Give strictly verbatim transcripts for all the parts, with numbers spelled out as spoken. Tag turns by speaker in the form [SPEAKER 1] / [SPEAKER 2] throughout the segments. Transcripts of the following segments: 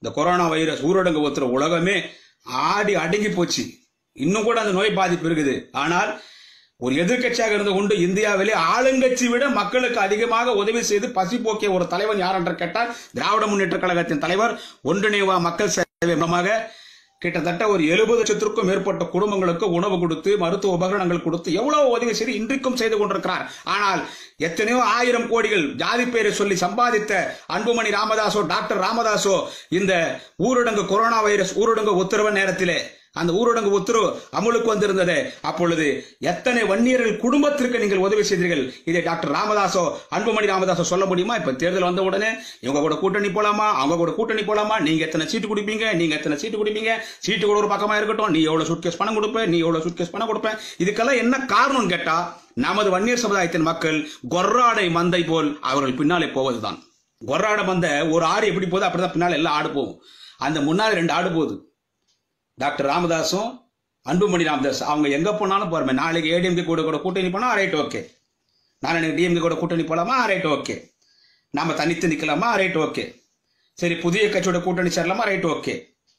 [SPEAKER 1] இந்த corona virus ஊரடங்கு உத்தரவு உலகமே ஆடி அடங்கி போச்சு. இன்னும் கூட அந்த நோய் பாதிப்பு இருக்குது. ஆனால் ஒரு எதிர்கட்சியாக இருந்து கொண்டு இந்தியாவிலே ஆளுங்கட்சி விட மக்களுக்கு அதிகமாக உதவி செய்து பசி போக்கிய ஒரு தலைவன் யார் என்று கேட்டால் திராவிட முன்னேற்ற கழகத்தின் தலைவர் ஒன்றிணைவா மக்கள் சேவை மூலமாக கிட்டத்தட்ட ஒரு எழுபது லட்சத்திற்கும் மேற்பட்ட குடும்பங்களுக்கு உணவு கொடுத்து மருத்துவ உபகரணங்கள் கொடுத்து எவ்வளவு உதவி செய்து இன்றைக்கும் செய்து கொண்டிருக்கிறார். ஆனால் எத்தனையோ ஆயிரம் கோடிகள் ஜாதி பெயரை சொல்லி சம்பாதித்த அன்புமணி ராமதாசோ டாக்டர் ராமதாசோ இந்த ஊரடங்கு கொரோனா வைரஸ் ஊரடங்கு உத்தரவு நேரத்திலே அந்த ஊரடங்கு உத்தரவு அமலுக்கு வந்திருந்தது. அப்பொழுது எத்தனை வன்னியர்கள் குடும்பத்திற்கு நீங்கள் உதவி செய்தீர்கள்? இதை டாக்டர் ராமதாசோ அன்புமணி ராமதாசோ சொல்ல முடியுமா? இப்ப தேர்தல் வந்த உடனே இவங்க கூட கூட்டணி போலாமா, அவங்க கூட கூட்டணி போலாமா, நீங்க எத்தனை சீட்டு குடிப்பீங்க, நீங்க எத்தனை சீட்டு குடிப்பீங்க, சீட்டு கூட ஒரு பக்கமா இருக்கட்டும், நீ எவ்வளவு சூட்கேஸ் பணம் கொடுப்ப, நீ எவ்வளவு சூட்கேஸ் பணம் கொடுப்பேன். இதுக்கெல்லாம் என்ன காரணம் கேட்டா நமது வன்னியர் சமுதாயத்தின் மக்கள் கொர்ராடை மந்தை போல் அவர்கள் பின்னாலே போவதுதான். கொர்ராடை மந்தை ஒரு ஆடு எப்படி போகுது அப்படிதான் பின்னால எல்லாம் ஆடு போகும். அந்த முன்னாடி ரெண்டு ஆடு போகுது. டாக்டர் ராமதாசும் அன்புமணி ராமதாஸ் அவங்க எங்க போனாலும் போறமே. நாளைக்கு ஏடிஎம்கே கூட கூட கூட்டணி போனா ரைட் ஓகே, நாளைக்கு டிஎம்கே கூட கூட்டணி போலாமா ரைட் ஓகே, நாம தனித்து நிக்கலாமா ரைட் ஓகே, சரி புதிய கட்சியோட கூட்டணி சேரலாமா ரைட் ஓகே,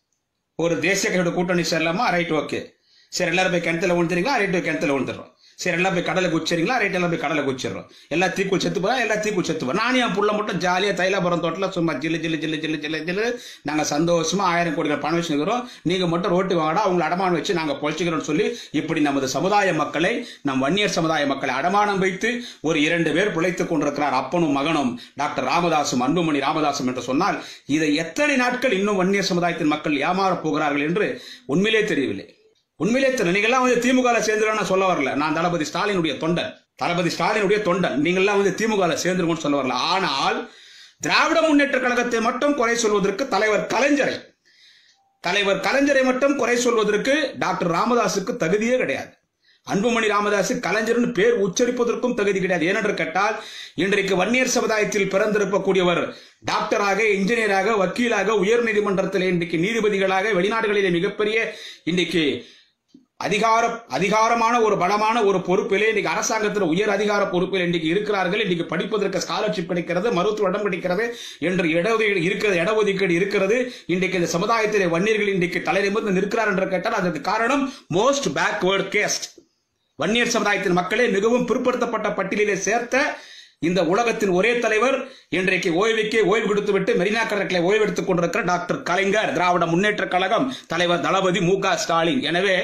[SPEAKER 1] ஒரு தேசிய கட்சியோட கூட்டணி சேரலாமா ரைட் ஓகே, சரி எல்லாரும் போய் கிணத்துல விழுந்துறீங்களா ரைட் கிணத்துல விழுந்துடுறோம், சரி எல்லாம் போய் கடலை குச்சிறீங்களா ரைட் எல்லாம் போய் கடலை குச்சிடுறோம், எல்லா தீக்குள் செத்து போறா எல்லா தீக்குள் செத்து போறோம். நானும் என் புள்ள மட்டும் ஜாலியா தைலாபுரம் தோட்டத்தில் சும்மா ஜில்லு ஜில்லு ஜில்லு ஜில்லு ஜில்லு ஜில்லு நாங்க சந்தோஷமா ஆயிரம் கோடிகள் பணம் வச்சுக்கிறோம், நீங்க மட்டும் ரோட்டு வாங்கடா உங்களை அடமானம் வச்சு நாங்க பொழைச்சிக்கிறோம் சொல்லி இப்படி நமது சமுதாய மக்களை நம் வன்னியர் சமுதாய மக்களை அடமானம் வைத்து ஒரு இரண்டு பேர் பிழைத்துக் கொண்டிருக்கிறார். அப்பனும் மகனும் டாக்டர் ராமதாசும் அன்புமணி ராமதாசும் என்று சொன்னால் இதை எத்தனை நாட்கள் இன்னும் வன்னியர் சமுதாயத்தின் மக்கள் ஏமாறப் போகிறார்கள் என்று உண்மையிலே தெரியவில்லை. உண்மையிலே தெரியல. நீங்கெல்லாம் வந்து திமுக சேர்ந்துருன்னு சொல்ல வரல. நான் தளபதி ஸ்டாலினுடைய தொண்டன், தளபதி ஸ்டாலினுடைய தொண்டன். நீங்கெல்லாம் வந்து திமுக சேர்ந்துருன்னு சொல்ல வரல. ஆனால் திராவிட முன்னேற்ற கழகத்தை மட்டும் குறை சொல்வதற்கு தலைவர் கலைஞரை தலைவர் கலைஞரை மட்டும் குறை சொல்வதற்கு டாக்டர் ராமதாசுக்கு தகுதியே கிடையாது. அன்புமணி ராமதாஸ் கலைஞர்னு பேர் உச்சரிப்பதற்கும் தகுதி கிடையாது. ஏனென்று கேட்டால் இன்றைக்கு வன்னியர் சமுதாயத்தில் பிறந்திருக்கக்கூடியவர் டாக்டராக, இன்ஜினியராக, வக்கீலாக, உயர் நீதிமன்றத்தில் இன்றைக்கு நீதிபதிகளாக, வெளிநாடுகளிலே மிகப்பெரிய இன்றைக்கு அதிகார அதிகாரமான ஒரு பலமான ஒரு பொறுப்பிலே இன்னைக்கு அரசாங்கத்தில் உயர் அதிகார பொறுப்பில் இன்றைக்கு இருக்கிறார்கள். இன்னைக்கு படிப்பதற்கு ஸ்காலர்ஷிப் கிடைக்கிறது, மருத்துவ இடம் கிடைக்கிறது என்று இடஒதுக்கீடு இருக்கிறது இடஒதுக்கீடு இருக்கிறது. இன்றைக்கு இந்த சமுதாயத்திலே வன்னியர்கள் இன்றைக்கு தலைநிமிர்ந்து நிற்கிறார் என்று கேட்டால் அதற்கு காரணம் மோஸ்ட் பேக்வர்ட் கேஸ்ட் வன்னியர் சமுதாயத்தின் மக்களே மிகவும் பிற்படுத்தப்பட்ட பட்டியலிலே சேர்த்த இந்த உலகத்தின் ஒரே தலைவர் இன்றைக்கு ஓய்வுக்கே ஓய்வு கொடுத்துவிட்டு மெரினா கடற்கரை ஓய்வு எடுத்துக் கொண்டிருக்கிற டாக்டர் கலைஞர், திராவிட முன்னேற்ற கழகம் தலைவர் தளபதி மு க ஸ்டாலின். எனவே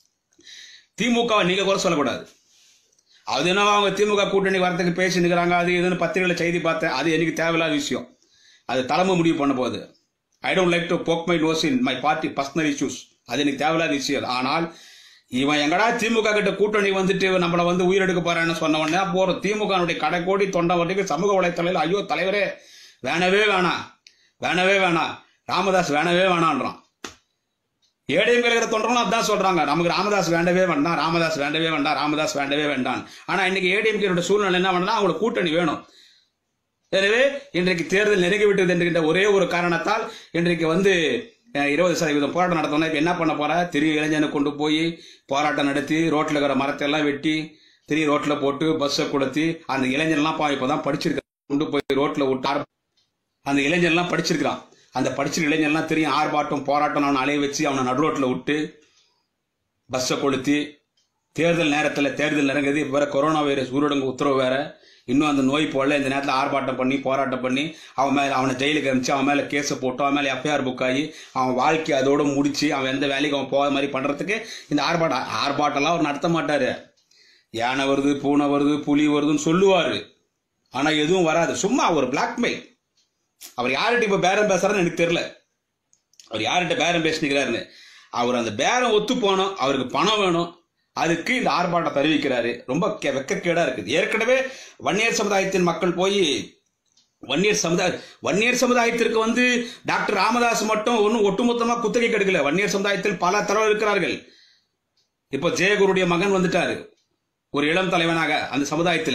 [SPEAKER 1] திமுக நீங்க கூட சொல்லக்கூடாது. அது என்ன அவங்க திமுக கூட்டணி வரத்துக்கு பேசி நிற்கிறாங்க, அது இதுன்னு பத்திரிகையில செய்தி பார்த்தேன். அது எனக்கு தேவையில்லாத விஷயம். அது தலைமை முடிவு பண்ண போகுது. I don't like to poke my nose in my party personal issues. அது எனக்கு தேவையில்லாத விஷயம். ஆனால் இவன் எங்கடா திமுக கிட்ட கூட்டணி வந்துட்டு நம்மளை வந்து உயிரெடுக்க போறான்னு சொன்ன உடனே போறோம். திமுக கடைக்கோடி தொண்டை வரைக்கும் சமூக வலைத்தளையில் ஐயோ தலைவரே வேணவே வேணாம் வேணவே வேணாம் ராமதாஸ் வேணவே வேணான்றான். ஏடிஎம் இருக்கிற தொண்டர்களும் அதான் சொல்றாங்க, நமக்கு ராமதாஸ் வேண்டவே வேண்டாம், ராமதாஸ் வேண்டவே வேண்டாம், ராமதாஸ் வேண்டவே வேண்டாம். ஆனா இன்னைக்கு ஏடிஎம் சூழ்நிலை என்ன பண்ணா அவங்களுக்கு கூட்டணி வேணும். எனவே இன்றைக்கு தேர்தல் நெருங்கி விட்டது என்கின்ற ஒரே ஒரு காரணத்தால் இன்றைக்கு வந்து இருபது சதவீதம் போராட்டம் நடத்தணும். இப்ப என்ன பண்ண போற, திரு இளைஞனை கொண்டு போய் போராட்டம் நடத்தி ரோட்ல இருக்கிற மரத்தை எல்லாம் வெட்டி திரு ரோட்ல போட்டு பஸ்ஸை கொடுத்தி அந்த இளைஞர்லாம் இப்பதான் படிச்சிருக்கான் கொண்டு போய் ரோட்ல விட்டார். அந்த இளைஞர்லாம் படிச்சிருக்கிறான். அந்த படிச்சிருக்க இளைஞர்லாம் தெரியும் ஆர்ப்பாட்டம் போராட்டம் அவனை அலைய வச்சு அவனை நடு ரோட்ல விட்டு பஸ்ஸை கொளுத்தி தேர்தல் நேரத்தில் தேர்தல் நெருங்குது. இப்போ வேற கொரோனா வைரஸ் ஊரடங்கு உத்தரவு வேற, இன்னும் அந்த நோய் போல இந்த நேரத்தில் ஆர்ப்பாட்டம் பண்ணி போராட்டம் பண்ணி அவன் மேலே அவனை ஜெயிலுக்கு அனுப்பிச்சு அவன் மேலே கேஸை போட்டு அவன் மேலே எஃப்ஐஆர் புக் ஆகி அவன் வாழ்க்கை அதோடு முடிச்சு அவன் எந்த வேலைக்கு அவன் போகாத மாதிரி பண்ணுறதுக்கு இந்த ஆர்ப்பாட்டம் ஆர்ப்பாட்டம்லாம் அவர் நடத்த மாட்டார். யானை வருது, பூனை வருது, புலி வருதுன்னு சொல்லுவார். ஆனால் எதுவும் வராது. சும்மா ஒரு பிளாக்மெயில். அவர் யார்கிட்ட இப்போ பேரம் பேசுறாருன்னு எனக்கு தெரியல. அவர் யார்கிட்ட பேரம் பேசிக்கிறாருன்னு. அவர் அந்த பேரம் ஒத்து போனோம், அவருக்கு பணம் வேணும், அதுக்கு இந்த ஆர்ப்பாட்டம் தெரிவிக்கிறாரு. ரொம்ப வெக்கக்கேடா இருக்குது. ஏற்கனவே வன்னியர் சமுதாயத்தின் மக்கள் போய் வன்னியர் சமுதாய வன்னியர் சமுதாயத்திற்கு வந்து டாக்டர் ராமதாஸ் மட்டும் ஒன்னும் ஒட்டுமொத்தமா குத்தகை கெடுக்கல. வன்னியர் சமுதாயத்தில் பல தலைவர் இருக்கிறார்கள். இப்போ ஜெயகுருடைய மகன் வந்துட்டாரு ஒரு இளம் தலைவனாக அந்த சமுதாயத்தில்.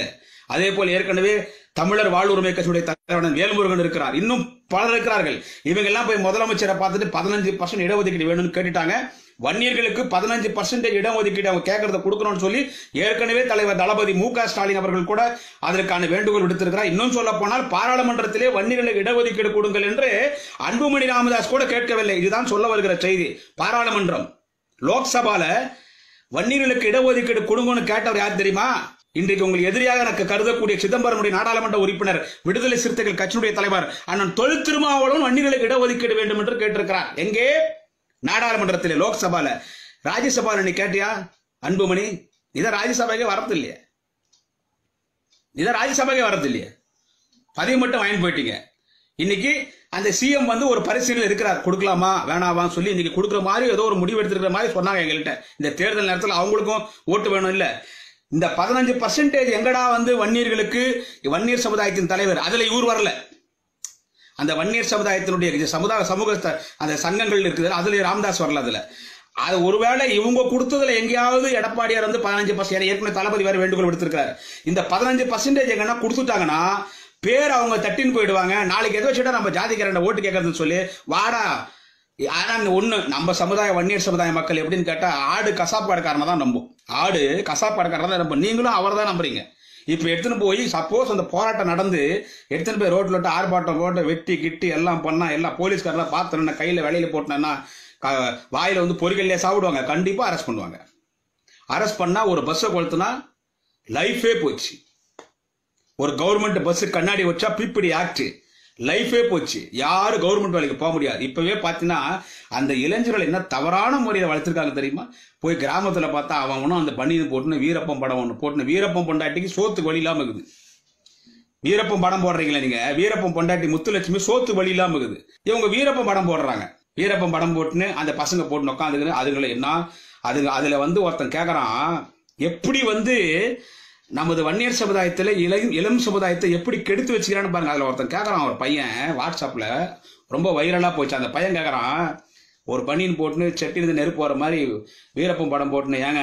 [SPEAKER 1] அதே போல் ஏற்கனவே தமிழர் வாழ்வுரிமை கட்சியுடைய தலைவர் வேல்முருகன் இருக்கிறார், இன்னும் பலர் இருக்கிறார்கள். இவங்க எல்லாம் போய் முதலமைச்சரை பார்த்துட்டு பதினஞ்சு பர்சன்ட் இடஒதுக்கீடு வேணும்னு கேட்டுட்டாங்க. வன்னியர்களுக்கு பதினஞ்சு பர்சன்டேஜ் இடஒதுக்கீடு அவங்க கேட்கறத கொடுக்கணும்னு சொல்லி ஏற்கனவே தலைவர் தளபதி மு க ஸ்டாலின் அவர்கள் கூட அதற்கான வேண்டுகோள் விடுத்திருக்கிறார். இன்னும் சொல்ல போனால் பாராளுமன்றத்திலே வன்னியர்களுக்கு இடஒதுக்கீடு கொடுங்கள் என்று அன்புமணி ராமதாஸ் கூட கேட்கவில்லை. இதுதான் சொல்ல வருகிற செய்தி. பாராளுமன்றம் லோக்சபால வன்னியர்களுக்கு இடஒதுக்கீடு கொடுங்கன்னு கேட்டவர் யார் தெரியுமா? இன்றைக்கு உங்களுக்கு எதிரியாக எனக்கு கருதக்கூடிய சிதம்பரமுடைய நாடாளுமன்ற உறுப்பினர், விடுதலை சிறுத்தைகள் கட்சியுடைய தலைவர் அண்ணன் தொல் திருமாவளவன் வன்னியர்களுக்கு இடஒதுக்கீடு வேண்டும் என்று கேட்டிருக்கிறார். எங்கே? நாடாளுமன்றத்தில், லோக்சபால. ராஜ்யசபால நீ கேட்டியா அன்புமணி? இதை ராஜ்யசபாக்கே வரது இல்லையே, இதை ராஜ்யசபாக்கே வரது இல்லையே, பதிவு மட்டும் வாங்கி போயிட்டீங்க. இன்னைக்கு அந்த சிஎம் வந்து ஒரு பரிசீலனை இருக்கிறார், கொடுக்கலாமா வேணாவான்னு சொல்லி இன்னைக்கு கொடுக்குற மாதிரி ஏதோ ஒரு முடிவு எடுத்துக்கிற மாதிரி சொன்னாங்க எங்கள்கிட்ட. இந்த தேர்தல் நேரத்தில் அவங்களுக்கும் ஓட்டு வேணும் இல்ல. இந்த பதினஞ்சு பர்சன்டேஜ் எங்கடா வந்து வன்னியர்களுக்கு, வன்னியர் சமுதாயத்தின் தலைவர், அதுல இவர் வரல. அந்த வன்னியர் சமுதாயத்தினுடைய சமுதாய சமூக அந்த சங்கங்கள் இருக்குது, அதுல ராமதாஸ் வரல. அதுல அது ஒருவேளை இவங்க கொடுத்ததுல எங்கேயாவது எடப்பாடியார் வந்து பதினஞ்சு பர்சன்ட் ஏற்கனவே தளபதி வேற வேண்டுகோள் விடுத்திருக்காரு. இந்த பதினஞ்சு பர்சன்டேஜ் எங்கன்னா கொடுத்துட்டாங்கன்னா பேர் அவங்க தட்டின்னு போயிடுவாங்க. நாளைக்கு எதோ வச்சுட்டா நம்ம ஜாதிக்காரன் ஓட்டு கேட்கறதுன்னு சொல்லி வாடா. ஆனா ஒண்ணு, நம்ம சமுதாய வன்னியர் சமுதாய மக்கள் எப்படின்னு கேட்டா ஆடு கசாப்பாடுக்காரனை தான் நம்பும். ஆடு கசாப்பாடுக்காரனை தான் நம்பும். நீங்களும் அவரை தான் நம்புறீங்க. இப்ப எடுத்துன்னு போய் சப்போஸ் அந்த போராட்டம் நடந்து எடுத்துன்னு போய் ரோட்ல விட்டு ஆர்ப்பாட்டம் போட்டு வெட்டி கிட்டி எல்லாம் பண்ணா, எல்லாம் போலீஸ்காரெல்லாம் பார்த்தோன்னா கையில வெளியில போட்டோன்னா வாயில வந்து பொறிகள்லயே சாப்பிடுவாங்க. கண்டிப்பா அரெஸ்ட் பண்ணுவாங்க. அரெஸ்ட் பண்ணா ஒரு பஸ்ஸை கொளுத்துனா லைஃபே போச்சு. ஒரு கவர்மெண்ட் பஸ் கண்ணாடி வச்சா பிபிடி ஆக்ட், லைஃபே போச்சு. யாரும் கவர்மெண்ட் வேலைக்கு போக முடியாது. இப்பவே பாத்தீங்கன்னா அந்த இளைஞர்கள் என்ன தவறான முறையில வளர்த்திருக்காங்க தெரியுமா? போய் கிராமத்துல பார்த்தா அவன் ஒன்னும் அந்த பணியை போட்டுன்னு வீரப்பம் படம் ஒண்ணு போட்டுன்னு வீரப்பம் பொண்டாட்டிக்கு சோத்து வழி இல்லாம இருக்குது. வீரப்பம் படம் போடுறீங்களா நீங்க? வீரப்பம் பொண்டாட்டி முத்துலட்சுமி சோத்து வழி இல்லாம இருக்குது. இவங்க வீரப்பம் படம் போடுறாங்க. வீரப்பம் படம் போட்டுன்னு அந்த பசங்க போட்டு உட்காந்துக்குன்னு அதுகளை என்ன அது அதுல வந்து ஒருத்தன் கேக்குறான், எப்படி வந்து நமது வன்னியர் சமுதாயத்துல இளம் இளம் சமுதாயத்தை எப்படி கெடுத்து வச்சுக்கிறான்னு பாருங்க. அதுல ஒருத்தன் கேட்கறான், ஒரு பையன் வாட்ஸ்அப்ல ரொம்ப வைரலா போச்சு. அந்த பையன் கேட்கறான், ஒரு பனியன் போட்டுன்னு செட்டிலிருந்து நெருப்பு வர மாதிரி வீரப்பம் படம் போட்டுன்னு, ஏங்க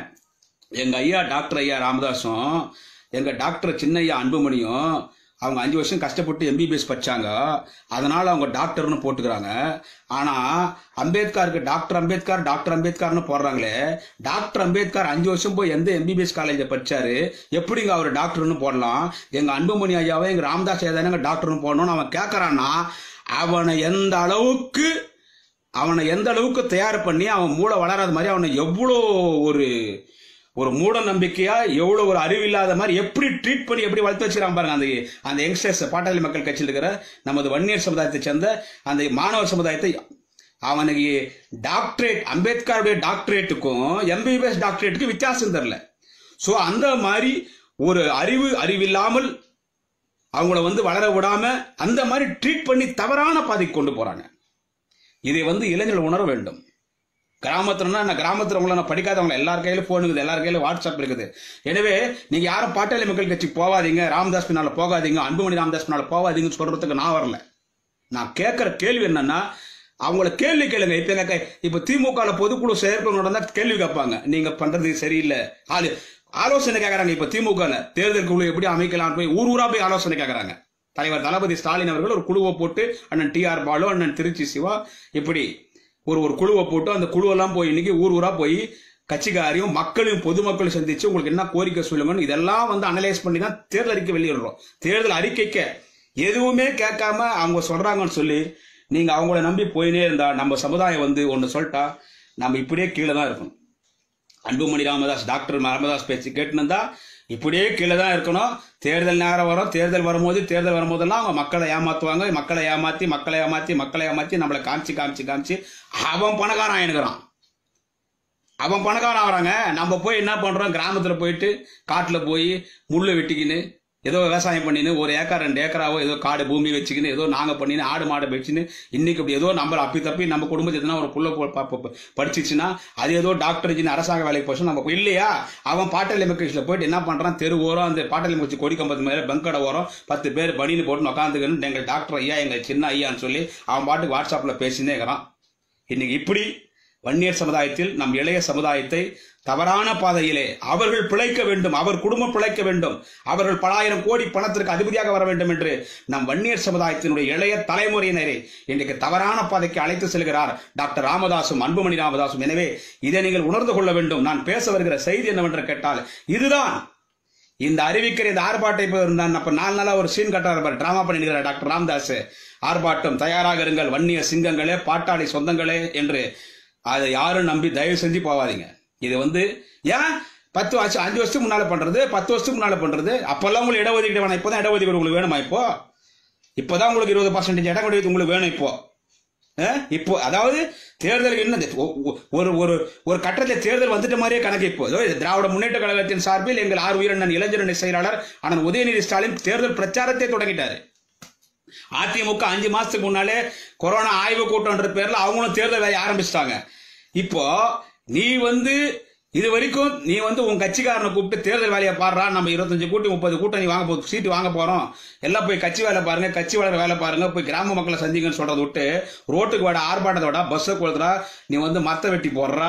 [SPEAKER 1] எங்க ஐயா டாக்டர் ஐயா ராமதாசும் எங்க டாக்டர் சின்ன ஐயா அன்புமணியும் அவங்க அஞ்சு வருஷம் கஷ்டப்பட்டு எம்பிபிஎஸ் படிச்சாங்க, அதனால அவங்க டாக்டர்னு போட்டுக்கிறாங்க. ஆனா அம்பேத்கருக்கு டாக்டர் அம்பேத்கர் டாக்டர் அம்பேத்கர்னு போடுறாங்களே, டாக்டர் அம்பேத்கர் அஞ்சு வருஷம் போய் எந்த எம்பிபிஎஸ் காலேஜ்ல படிச்சாரு, எப்படிங்க அவர் டாக்டர்னு போடலாம்? எங்க அன்புமணி ஐயாவை எங்க ராமதாஸ் ஐயா தானே டாக்டர்னு போடணும்னு அவன் கேட்கறான்னா, அவனை எந்த அளவுக்கு அவனை எந்த அளவுக்கு தயார் பண்ணி அவன் மூளை வளராத மாதிரி அவனை எவ்வளோ ஒரு ஒரு மூட நம்பிக்கையா, எவ்வளவு ஒரு அறிவில்லாத மாதிரி எப்படி ட்ரீட் பண்ணி எப்படி வளர்த்து வச்சுக்கிறாங்க பாருங்க. அந்த அந்த யங்ஸ்டர்ஸ் பாட்டாளி மக்கள் கட்சியில் இருக்கிற நமது வன்னியர் சமுதாயத்தை சேர்ந்த அந்த மாணவர் சமுதாயத்தை அவனுக்கு டாக்டரேட், அம்பேத்கருடைய டாக்டரேட்டுக்கும் எம்பிபிஎஸ் டாக்டரேட்டுக்கும் வித்தியாசம் தெரியல. சோ அந்த மாதிரி ஒரு அறிவு அறிவில்லாமல் அவங்கள வந்து வளர விடாம அந்த மாதிரி ட்ரீட் பண்ணி தவறான பாதைக்கு கொண்டு போறாங்க. இதை வந்து இளைஞர்கள் உணர வேண்டும். கிராமத்துல கிராமத்துல உங்களை நான் படிக்காதவங்க எல்லார் கையில போன் இருக்குது, எல்லார் கையில வாட்ஸ்அப் இருக்குது. எனவே நீங்க யாரும் பாட்டாளி மக்கள் கட்சிக்கு போகாதீங்க, ராமதாஸ் பின்னால போகாதீங்க, அன்புமணி ராமதாஸ் பின்னால போகாதீங்கன்னு சொல்றதுக்கு நான் வரல. நான் கேட்கிற கேள்வி என்னன்னா, அவங்கள கேள்வி கேளுங்க. இப்ப இப்ப திமுக பொதுக்குழு செயற்குழு நடந்தா கேள்வி கேட்பாங்க, நீங்க பண்றது சரியில்லை, ஆளு ஆலோசனை கேட்கறாங்க. இப்ப திமுக தேர்தல் குழு எப்படி அமைக்கலாம் போய் ஊர் ஊரா போய் ஆலோசனை கேட்கறாங்க. தலைவர் தளபதி ஸ்டாலின் அவர்கள் ஒரு குழுவை போட்டு அண்ணன் டி ஆர் பாலு, அண்ணன் திருச்சி சிவா, இப்படி ஒரு ஒரு குழுவை போட்டு அந்த குழுவெல்லாம் போய் இன்னைக்கு ஊர் ஊரா போய் கட்சிக்காரையும் மக்களையும் பொதுமக்களும் சந்திச்சு உங்களுக்கு என்ன கோரிக்கை சொல்லுங்கன்னு இதெல்லாம் வந்து அனலைஸ் பண்ணி தான் தேர்தல் அறிக்கை வெளியிடுறோம். தேர்தல் அறிக்கைக்க எதுவுமே கேட்காம அவங்க சொல்றாங்கன்னு சொல்லி நீங்க அவங்கள நம்பி போயினே இருந்தா நம்ம சமுதாயம் வந்து ஒன்னு சொல்லிட்டா நம்ம இப்படியே கீழே தான் இருக்கணும். அன்புமணி ராமதாஸ் டாக்டர் ராமதாஸ் பேச்சு கேட்டுன்னு இப்படியே கீழே தான் இருக்கணும். தேர்தல் நேரம் வரும், தேர்தல் வரும்போது தேர்தல் வரும்போதெல்லாம் அவங்க மக்களை ஏமாத்துவாங்க, மக்களை ஏமாத்தி மக்களை ஏமாத்தி மக்களை ஏமாத்தி நம்மளை காமிச்சு காமிச்சு காமிச்சு அவன் பணக்காரன் ஆயினுக்கிறான், அவன் பணக்காரன் ஆகிறாங்க. நம்ம போய் என்ன பண்றோம், கிராமத்துல போயிட்டு காட்டுல போய் முள்ளு வெட்டிக்கின்னு ஏதோ விவசாயம் பண்ணின்னு ஒரு ஏக்கர் ரெண்டு ஏக்கராவோ ஏதோ காடு பூமி வச்சுக்கின்னு ஏதோ நாங்க பண்ணின்னு ஆடு மாடை வச்சுன்னு இன்னைக்கு அப்படி ஏதோ நம்ம அப்பி தப்பி நம்ம குடும்பத்தை எதுனா ஒரு புள்ள படிச்சிச்சுன்னா அது ஏதோ டாக்டர் அரசாங்க வேலைக்கு போச்சு நம்ம இல்லையா. அவன் பாட்டாளி மக்கள் போயிட்டு என்ன பண்றான், தெரு ஓரம் அந்த பாட்டாளி மக்கள் கொடி கம்பத்து மேல பங்கடை ஓரம் பத்து பேர் பனின்னு போட்டு உட்காந்துக்கணும், எங்க டாக்டர் ஐயா எங்க சின்ன ஐயான்னு சொல்லி அவன் பாட்டுக்கு வாட்ஸ்அப்ல பேசினே இருக்கிறான். இன்னைக்கு இப்படி வன்னியர் சமுதாயத்தில் நம் இளைய சமுதாயத்தை தவறான பாதையிலே அவர்கள் பிழைக்க வேண்டும், அவர் குடும்பம் பிழைக்க வேண்டும், அவர்கள் பல ஆயிரம் கோடி பணத்திற்கு அதிபதியாக வர வேண்டும் என்று நம் வன்னியர் சமுதாயத்தினுடைய இளைய தலைமுறையினரை இன்றைக்கு தவறான பாதைக்கு அழைத்து செல்கிறார் டாக்டர் ராமதாசும் அன்புமணி ராமதாசும். எனவே இதை நீங்கள் உணர்ந்து கொள்ள வேண்டும். நான் பேச வருகிற செய்தி என்னவென்று கேட்டால் இதுதான். இந்த அறிவிக்கிற இந்த ஆர்ப்பாட்டை இருந்தான் அப்ப நாலு நாளா ஒரு சீன் கட்டுறாரு, டிராமா பண்ணிக்கிறார் டாக்டர் ராமதாஸ். ஆர்ப்பாட்டம் தயாராக இருங்கள் வன்னிய சிங்கங்களே, பாட்டாளி சொந்தங்களே என்று. அதை யாரும் நம்பி தயவு செஞ்சு போவாதீங்க. இது வந்து ஏன் பத்து வருஷம் அஞ்சு வருஷத்துக்கு முன்னால பண்றது, பத்து வருஷத்துக்கு முன்னால பண்றது. அப்பெல்லாம் உங்களுக்கு இடஒதுக்கீடு வேணும், இப்பதான் இடஒதுக்கீடு உங்களுக்கு வேணுமா? இப்போ இப்பதான் உங்களுக்கு இருபது பர்சன்டேஜ் இடம் ஒதுக்கீடு உங்களுக்கு வேணும் இப்போ. இப்போ அதாவது தேர்தல் என்ன ஒரு ஒரு ஒரு கட்டத்தில் தேர்தல் வந்துட்ட மாதிரியே கணக்கு. இப்போ திராவிட முன்னேற்ற கழகத்தின் சார்பில் எங்கள் ஆர் உயிரண்ணன் இளைஞரணி செயலாளர் அண்ணன் உதயநிதி ஸ்டாலின் தேர்தல் பிரச்சாரத்தை தொடங்கிட்டாரு. அதிமுக அஞ்சு மாசத்துக்கு முன்னாலே கொரோனா ஆய்வு கூட்டம்ன்ற பேர்ல அவங்களும் தேர்தல் வேலையை ஆரம்பிச்சிட்டாங்க. இப்போ நீ வந்து இது வரைக்கும் நீ வந்து உன் கட்சிக்காரனை கூப்பிட்டு தேர்தல் வேலையை பாடுறா, நம்ம இருபத்தஞ்சு கூட்டி முப்பது கூட்டம் நீ வாங்க போ சீட்டு வாங்க போறோம், எல்லாம் போய் கட்சி வேலை பாருங்க, கட்சி வளர வேலை பாருங்க, போய் கிராம மக்களை சந்திங்கன்னு சொல்றதை விட்டு ரோட்டுக்கு வாட ஆர்ப்பாட்டத்தை விட பஸ்ஸை கொளுத்துறா, நீ வந்து மத்த வெட்டி போடுறா,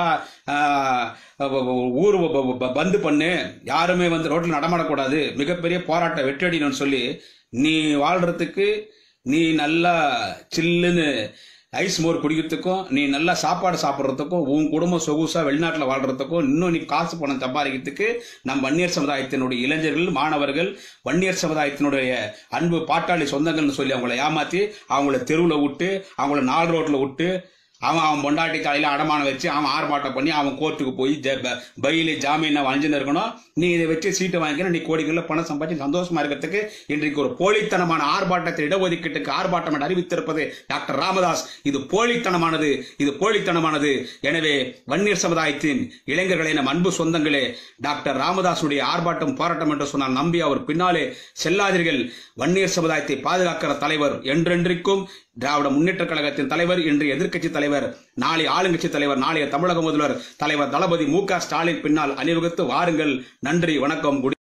[SPEAKER 1] ஊர் பந்து பண்ணு, யாருமே வந்து ரோட்டில் நடமாடக்கூடாது, மிகப்பெரிய போராட்டம் வெற்றடினு சொல்லி நீ வாழ்றதுக்கு, நீ நல்லா சில்லுன்னு ஐஸ் மோர் குடிக்கிறதுக்கும், நீ நல்லா சாப்பாடு சாப்பிட்றதுக்கும், உன் குடும்பம் சொகுசா வெளிநாட்டில் வாழ்றதுக்கும், இன்னும் நீ காசு பணம் சம்பாதிக்கிறதுக்கு நம் வன்னியர் சமுதாயத்தினுடைய இளைஞர்கள், மாணவர்கள், வன்னியர் சமுதாயத்தினுடைய அன்பு பாட்டாளி சொந்தங்கள்னு சொல்லி அவங்கள ஏமாத்தி அவங்கள தெருவில் விட்டு, அவங்கள நாலு ரோட்டில் விட்டு, அவன் அவன் பொண்டாட்டி தலையில அடமானம் வச்சு அவன் ஆர்ப்பாட்டம் பண்ணி அவன் கோர்ட்டுக்கு போய் பையில ஜாமீன் வஞ்சின்னு இருக்கணும். நீ இதை வச்சு சீட்டு வாங்கிக்கணும், நீ கோடிகளில் பணம் சம்பாதிச்சு சந்தோஷமா இருக்கிறதுக்கு இன்றைக்கு ஒரு போலித்தனமான ஆர்ப்பாட்டத்தை இடஒதுக்கீட்டுக்கு ஆர்ப்பாட்டம் என்று அறிவித்திருப்பது டாக்டர் ராமதாஸ். இது போலித்தனமானது, இது போலித்தனமானது. எனவே வன்னியர் சமுதாயத்தின் இளைஞர்களை நம் அன்பு சொந்தங்களே, டாக்டர் ராமதாசுடைய ஆர்ப்பாட்டம் போராட்டம் என்று சொன்னால் நம்பி அவர் பின்னாலே செல்லாதீர்கள். வன்னியர் சமுதாயத்தை பாதுகாக்கிற தலைவர் என்றென்றைக்கும் திராவிட முன்னேற்ற கழகத்தின் தலைவர், இன்று எதிர்க்கட்சி தலைவர், நாளை ஆளுங்கட்சி தலைவர், நாளைய தமிழக முதல்வர் தலைவர் தளபதி மு க ஸ்டாலின் பின்னால் அணிவகுத்து வாருங்கள். நன்றி, வணக்கம்.